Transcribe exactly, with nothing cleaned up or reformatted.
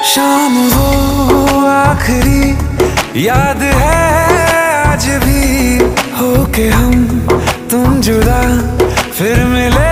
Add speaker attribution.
Speaker 1: शाम वो आखिरी याद है आज भी, हो के हम तुम जुदा फिर मिले